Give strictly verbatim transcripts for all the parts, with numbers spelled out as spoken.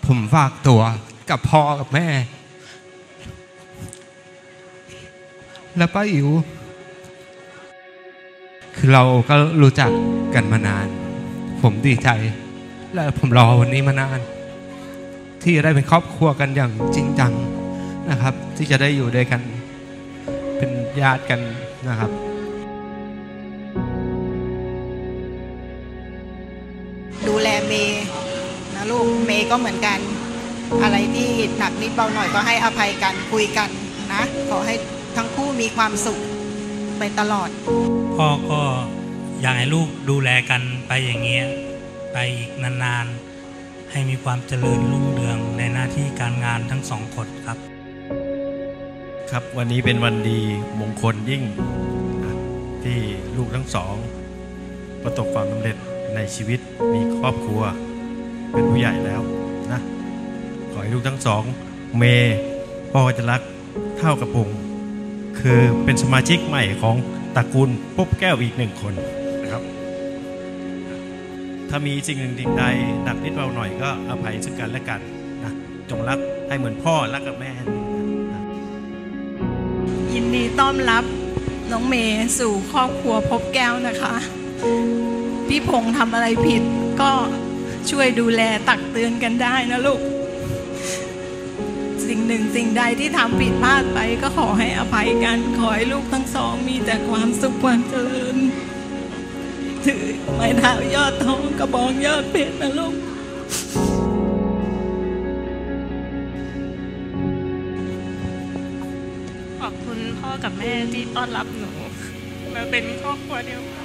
ผมฝากตัวกับพ่อกับแม่และป้าอิ๋วคือเราก็รู้จักกันมานานผมดีใจและผมรอวันนี้มานานที่จะได้เป็นครอบครัวกันอย่างจริงจังนะครับที่จะได้อยู่ด้วยกันเป็นญาติกันนะครับดูแลเมย์นะลูกเมย์ก็เหมือนกันอะไรที่หนักนิดเบาหน่อยก็ให้อภัยกันคุยกันนะขอให้ทั้งคู่มีความสุขไปตลอดพ่อก็อยากให้ลูกดูแลกันไปอย่างเงี้ยไปอีกนานๆให้มีความเจริญรุ่งเรืองในหน้าที่การงานทั้งสองคนครับครับวันนี้เป็นวันดีมงคลยิ่งที่ลูกทั้งสองประสบความสำเร็จในชีวิตมีครอบครัวเป็นผู้ใหญ่แล้วนะขอให้ลูกทั้งสองเมย์พ่อจะรักเท่ากับพงคือเป็นสมาชิกใหม่ของตระกูลปุ๊บแก้วอีกหนึ่งคนนะครับถ้ามีสิ่งหนึ่งสิ่งใดหนักนิดเบาหน่อยก็อภัยซึ่งกันและกันนะจงรักให้เหมือนพ่อรักกับแม่ยินดีต้อนรับน้องเมย์สู่ครอบครัวพบแก้วนะคะพี่พงษ์ทำอะไรผิดก็ช่วยดูแลตักเตือนกันได้นะลูกสิ่งหนึ่งสิ่งใดที่ทำผิดพลาดไปก็ขอให้อภัยกันขอให้ลูกทั้งสองมีแต่ความสุขความเจริญถือไม้เท้ายอดทองกระบองยอดเพชรนะลูกขอบคุณพ่อกับแม่ที่ต้อนรับหนูมาเป็นครอบครัวเดียวกัน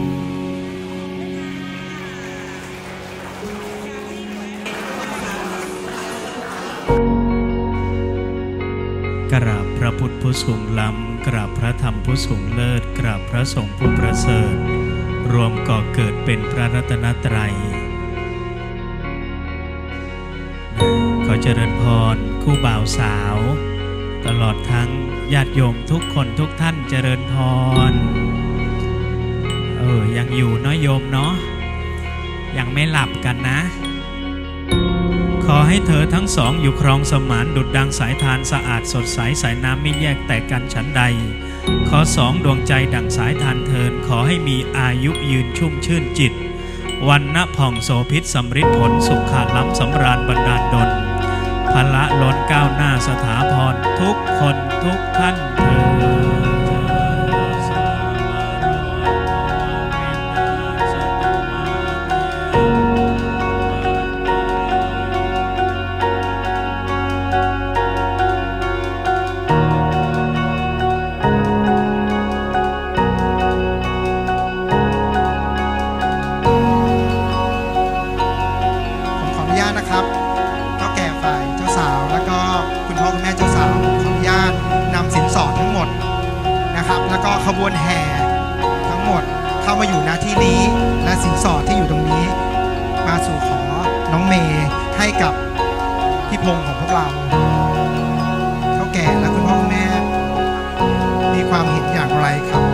กราบพระพุทธผู้สูงล้ำกราบพระธรรมผู้สูงเลิศกราบพระสงฆ์ผู้ประเสริฐรวมก่อเกิดเป็นพระรัตนตรัยขอเจริญพรคู่บ่าวสาวตลอดทั้งญาติโยมทุกคนทุกท่านเจริญพรเออยังอยู่เนาะโยมเนาะยังไม่หลับกันนะขอให้เธอทั้งสองอยู่ครองสมานดุจดังสายทานสะอาดสดใสสายน้ำไม่แยกแตกกันฉันใดขอสองดวงใจดังสายทานเทินขอให้มีอายุยืนชุ่มชื่นจิตวันณผ่องโสภิตสำริดผลสุขขาดล้ำสำราญบรรดาลดลพละล้นก้าวหน้าสถาพรทุกคนทุกท่านเถิดขบวนแห่ทั้งหมดเข้ามาอยู่ณที่นี้และสินสอดที่อยู่ตรงนี้มาสู่ขอน้องเมย์ให้กับพี่พงษ์ของพวกเราเท่าแก่และคุณพ่อคุณแม่มีความเห็นอย่างไรครับ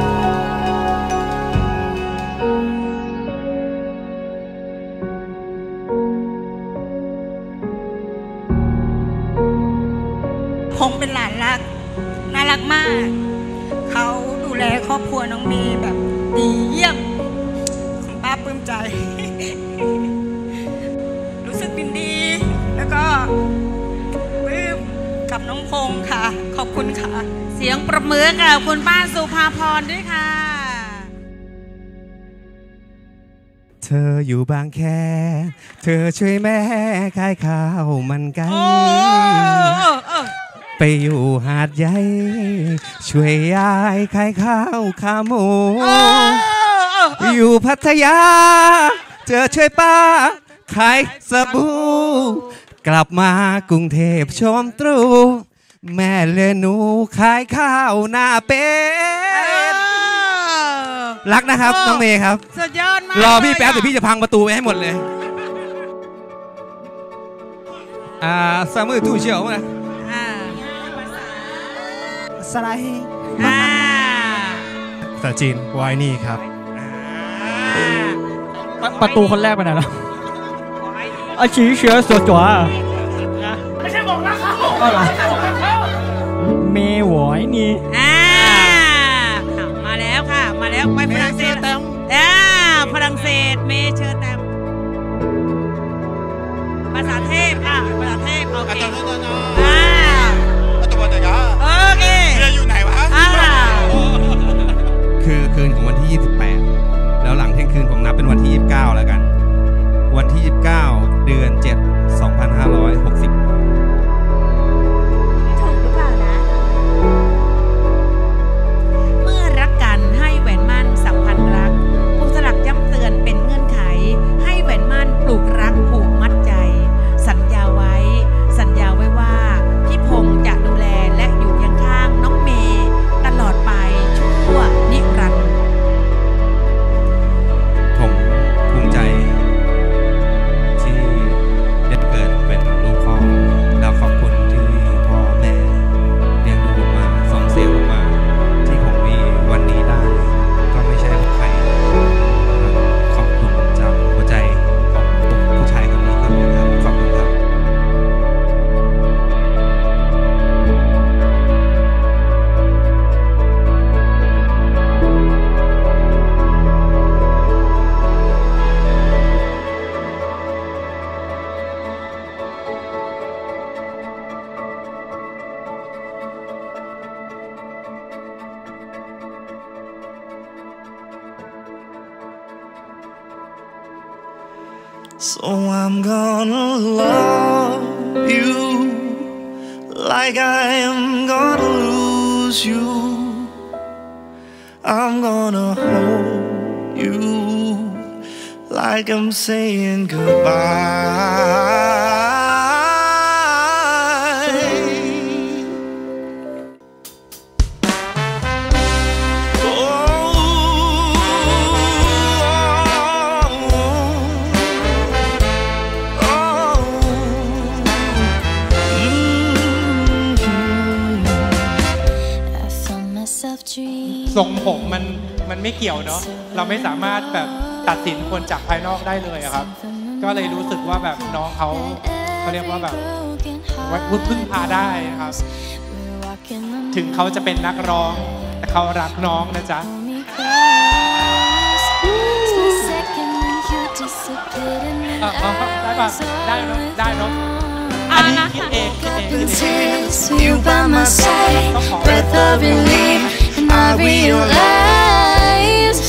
พงษ์เป็นหลานรักน่ารักมากเขาดูแลครอบครัวน้องเมย์แบบดีเยี่ยมคุณป้าปลื้มใจรู้สึกยินดีแล้วก็ปลื้มกับน้องพงษ์ค่ะขอบคุณค่ะเสียงปรบมือกับคุณป้าสุภาพรด้วยค่ะเธออยู่บางแคเธอช่วยแม่ขายข้าวมันไก่ไปอยู่หาดใหญ่ช่วยยายขายข้าวขาหมูอยู่พัทยาเจอช่วยป้าขายสบู่กลับมากรุงเทพชมตรูแม่เลหนูขายข้าวหน้าเป็ดรักนะครับน้องเมย์ครับสุดยอดมากรอพี่แป๊บเดี๋ยวพี่จะพังประตูไปให้หมดเลยอ่าสามมือตู้เชี่ยวนะสไลด์ภาษาจีนวายนี่ครับประตูคนแรกไปไหนแล้วอาชีเชื้อสวดจ๋วก็เหรอเมหวอยนี่อ่ามาแล้วค่ะมาแล้วไปฝรั่งเศสอ่าฝรั่งเศสเมเชอร์แตมภาษาเทพค่ะภาษาเทพโอเคอ่าโอเคอยู่ไหนวะคือคืนของวันที่ยี่สิบแปดแล้วหลังเที่ยงคืนผมนับเป็นวันที่ยี่สิบเก้าแล้วกันวันที่ยี่สิบเก้าเดือนเจ็ด สองพันห้าร้อยหกสิบถูกหรือเปล่านะเมื่อรักกันให้แหวนมั่นสัมพันธ์รักผู้สลักย้ำเตือนเป็นเงื่อนไขให้แหวนมั่นปลูกรักผูกมัดใจสัญญาไว้สัญญาไว้ว่าพี่พงษ์จะดูแลและอยู่เคียงข้างน้องเมย์ตลอดไปชั่วนิรันดร์ผมภูมิใจที่ได้เกิดเป็นลูกพ่อแล้วขอบคุณที่พ่อแม่เลี้ยงดูผมมาส่งเสียผมมาที่ผมมีวันนี้ได้ก็ไม่ใช่ของใครขอบคุณจากหัวใจของผู้ชายคนนี้คนนึงครับขอบคุณครับ So I'm gonna love you like I am gonna lose you. I'm gonna hold you like I'm saying goodbye. of dreams ทรงผมมันมันไม่เกี่ยวเนาะเราไม่สามารถแบบตัดสินคนจากภายนอกได้เลยครับก็เลยรู้สึกว่าแบบน้องเขาเขาเรียกว่าแบบพึ่งพาได้ครับถึงเขาจะเป็นนักร้องแต่เขารักน้องนะจ๊ะได้ป่ะได้เนาะได้เนาะอันนี้คิดเองคิดเองคิดเอง You by my side, breath of relief, and I realize,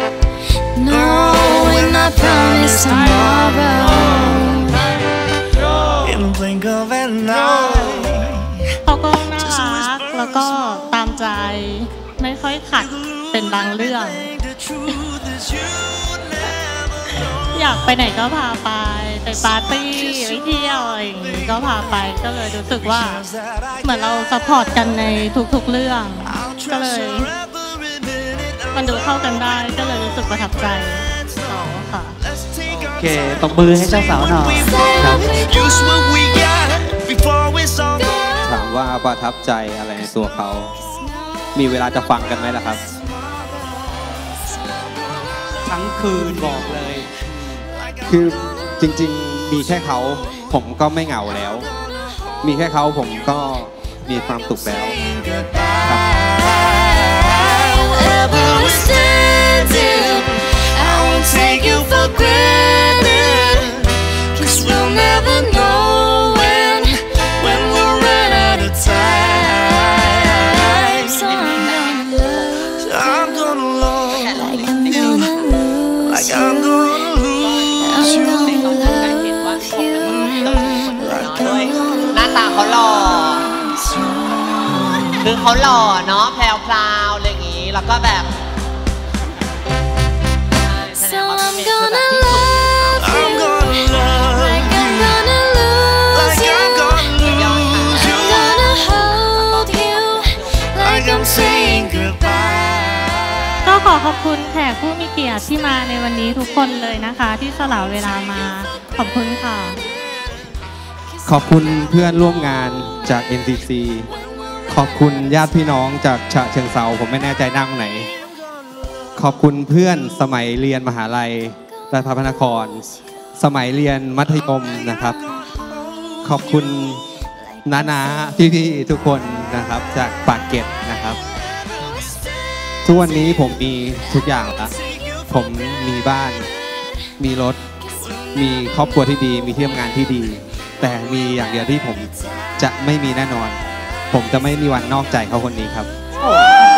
knowing I promise tomorrow. In the blink of an eye. เขาก็น่ารักแล้วก็ตามใจไม่ค่อยขัดเป็นบางเรื่อง อยากไปไหนก็พาไปไปปาร์ตี้ไปเที่ยวอะไรอย่างนี้ก็พาไปก็เลยรู้สึกว่าเหมือนเราซัพพอร์ตกันในทุกๆเรื่องก็เลยมันดูเข้ากันได้ก็เลยรู้สึกประทับใจเขาค่ะโอเคตบมือให้เจ้าสาวหน่อยถามว่าประทับใจอะไรในตัวเขามีเวลาจะฟังกันไหมล่ะครับทั้งคืนบอกเลยคือจริงๆมีแค่เขาผมก็ไม่เหงาแล้วมีแค่เขาผมก็มีความสุขแล้วคือเขาหล่อเนาะแพรวพราวอะไรอย่างงี้แล้วก็แบบแสดงว่าเป็นเมย์คือแบบที่สุด I'm gonna love like I'm gonna lose you I'm gonna hold you like I'm saying goodbye ก็ขอขอบคุณแขกผู้มีเกียรติที่มาในวันนี้ทุกคนเลยนะคะที่สละเวลามาขอบคุณค่ะขอบคุณเพื่อนร่วมงานจาก เอ็น ซี ซีขอบคุณญาติพี่น้องจากฉะเชิงเทราผมไม่แน่ใจนั่งไหนขอบคุณเพื่อนสมัยเรียนมหาลัยราชภัฏพระนครสมัยเรียนมัธยมนะครับขอบคุณนานาพี่พี่ทุกคนนะครับจากปากเกร็ดนะครับทุกวันนี้ผมมีทุกอย่างละผมมีบ้านมีรถมีครอบครัวที่ดีมีที่ทำงานที่ดีแต่มีอย่างเดียวที่ผมจะไม่มีแน่นอนผมจะไม่มีวันนอกใจเขาคนนี้ครับ